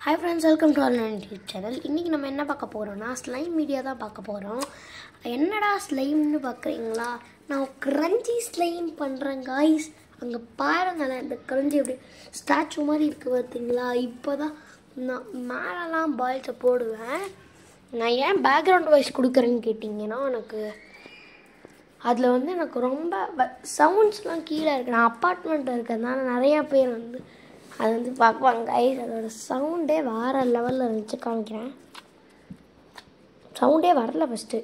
Hi friends, welcome to our YouTube channel. இன்னைக்கு நம்ம என்ன பார்க்க போறோம்னா ஸ்லைம் வீடியோ தான் பார்க்க போறோம். என்னடா ஸ்லைம்னு பார்க்கறீங்களா? நான் கிரன்ச்சி ஸ்லைம் பண்றேன் गाइस. அங்க பாருங்க இந்த கிரன்ச்சி எப்படி ஸ்டாச்சு மாதிரி இருக்கு பாத்தீங்களா? இப்போதான் நான் மேலலாம் பால்ஸ் போடுவேன். நான் ஏன் பேக்ரவுண்ட் வாய்ஸ் கொடுக்கறேன்னு கேட்டிங்கன்னா எனக்கு அதில் வந்து எனக்கு ரொம்ப சவுண்ட்ஸ்லாம் கீழே இருக்குது. நான் அப்பார்ட்மெண்ட்டில் இருக்கிறதுனால நிறையா பேர் வந்து அது வந்து பார்க்குவாங்க கைஸ். அதோட சவுண்டே வேறு லெவலில் இருந்துச்சு. காமிக்கிறேன். சவுண்டே வரல ஃபஸ்ட்டு,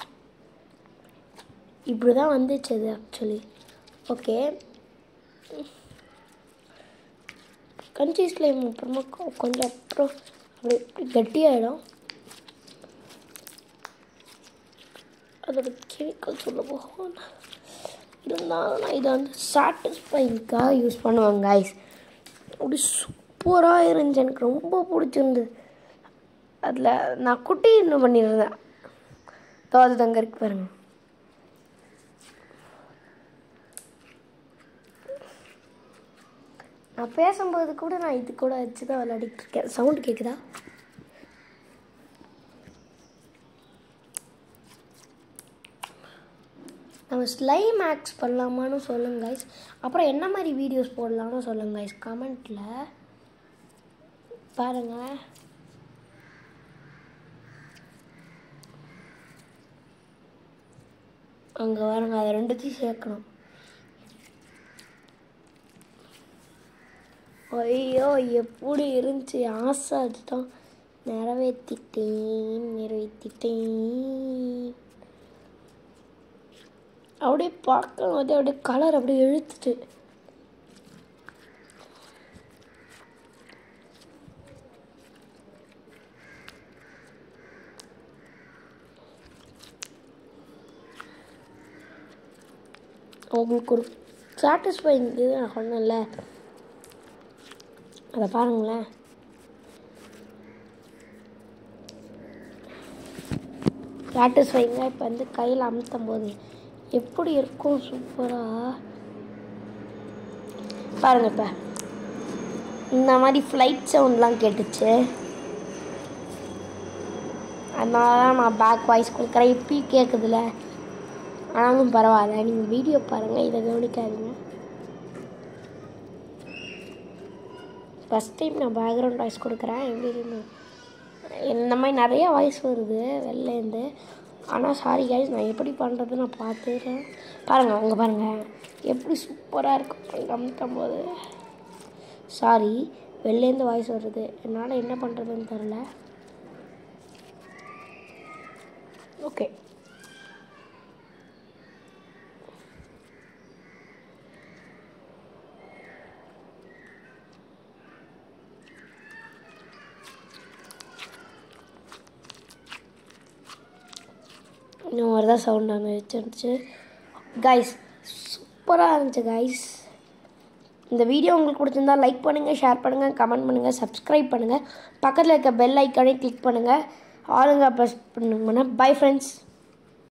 இப்படி தான் வந்துச்சு அது ஆக்சுவலி. ஓகே, கஞ்சி ஸ்லைம் அப்புறமா கொஞ்சம் அப்புறம் அப்படி கட்டியாயிடும். அதோட கெமிக்கல் சொல்ல போகும் இருந்தாலும் நான் இதை வந்து சாட்டிஸ்ஃபைங்காக யூஸ் பண்ணுவேன் கைஸ். அப்படி சூப்பராக இருந்துச்சு, எனக்கு ரொம்ப பிடிச்சிருந்தது. அதில் நான் குட்டி இன்னும் பண்ணியிருந்தேன். அது தங்க இருக்கு பாருங்க. நான் பேசும்போது கூட நான் இது கூட வச்சு தான் விளையாடிட்டு இருக்கேன். சவுண்டு கேட்குதா? நம்ம ஸ்லைம் ஆக்ஸ் பண்ணலாமான்னு சொல்லுங்க கைஸ். அப்புறம் என்ன மாதிரி வீடியோஸ் போடலான்னு சொல்லுங்க கைஸ் கமெண்ட்டில். பாருங்கள், அங்கே பாருங்க, அதை ரெண்டுத்தையும் சேர்க்கணும். ஐயோ எப்படி இருந்துச்சு, ஆசை அதுதான். நிறைவேற்றிட்டேன். அப்படியே பார்க்கும்போது அப்படியே கலர் அப்படியே இழுத்துட்டு அவங்களுக்கு ஒரு சாட்டிஸ்ஃபைங் இது நான் சொன்னேன்ல, அதை பாருங்களேன். சாட்டிஸ்ஃபைங்காக இப்போ வந்து கையில் அமுத்தும் போது எப்படி இருக்கும், சூப்பராக பாருங்கள். இப்போ இந்த மாதிரி ஃப்ளைட் சவுண்ட்லாம் கேட்டுச்சு, அதனால தான் நான் பேக் வாய்ஸ் கொடுக்குறேன். இப்பயும் கேட்குதுல, ஆனாலும் பரவாயில்ல. நீங்கள் வீடியோ பாருங்கள், இதை கவனிக்காதீங்க. ஃபஸ்ட் டைம் நான் பேக்ரவுண்ட் வாய்ஸ் கொடுக்குறேன். எப்படி இந்த மாதிரி நிறையா வாய்ஸ் வருது வெளிலேருந்து. ஆனால் சாரி கைஸ், நான் எப்படி பண்ணுறது நான் பார்த்துக்கிறேன். பாருங்கள், அங்கே பாருங்கள் எப்படி சூப்பராக இருக்கும் அமுத்தும் போது. சாரி, வெளிலேருந்து வாய்ஸ் வருது, என்னால் என்ன பண்ணுறதுன்னு தெரில. ஓகே, இந்த மாதிரி தான் சவுண்ட் அங்கே வச்சுருந்துச்சு கைஸ். சூப்பராக இருந்துச்சு கைஸ். இந்த வீடியோ உங்களுக்கு பிடிச்சிருந்தா லைக் பண்ணுங்கள், ஷேர் பண்ணுங்கள், கமெண்ட் பண்ணுங்கள், சப்ஸ்கிரைப் பண்ணுங்கள். பக்கத்தில் இருக்க பெல் ஐக்கானே கிளிக் பண்ணுங்கள். ஆளுங்க ப்ரெஸ் பண்ணுங்கன்னா பை ஃப்ரெண்ட்ஸ்.